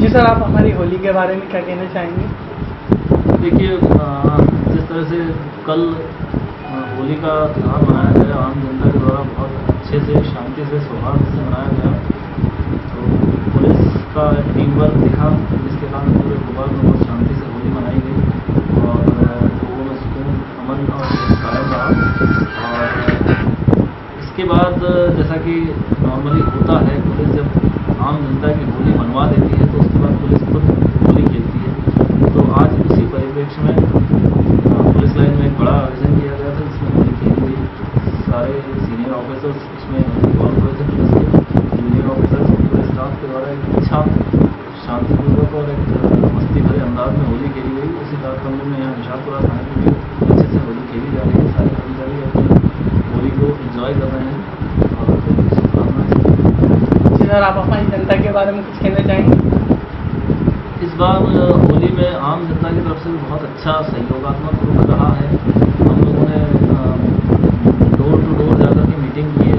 जी sir, आप हमारी होली के बारे में क्या कहना चाहेंगे? देखिए, जिस तरह से कल होली का त्यौहार मनाया गया, आम जनता के द्वारा बहुत अच्छे से, शांति से, सौहार्द से मनाया गया। तो पुलिस का टीम वर्क दिखा, जिसके कारण पूरे भोपाल में बहुत शांति से होली मनाई गई और लोगों में सुकून, अमन और कायम रहा। और इसके बाद जैसा कि नॉर्मली होता है, पुलिस जब आम जनता की होली मनवा देती है तो उसके बाद पुलिस खुद होली खेलती है। तो आज उसी परिप्रेक्ष्य में पुलिस लाइन में एक बड़ा आयोजन किया गया था, जिसमें होली खेली गई। सारे सीनियर ऑफिसर्स इसमें इन्वॉल्व हुए थे, पुलिस के जूनियर ऑफिसर्स, पूरे स्टाफ के द्वारा एक अच्छा शांतिपूर्वक और एक मस्ती भरे अंदाज में होली खेली गई। उसी तारतम्य में यहाँ निशापुरा थाने में भी अच्छे से होली खेली जा रही है। सारे कर्मचारी अपनी होली को इंजॉय कर रहे हैं और शुभकामनाएं। जी सर, आप हमारी जनता के बारे में कुछ कहना चाहेंगे? इस बार होली में आम जनता की तरफ से भी बहुत अच्छा सहयोगात्मक रुख रहा है। हम लोगों ने डोर टू डोर जाकर के मीटिंग की है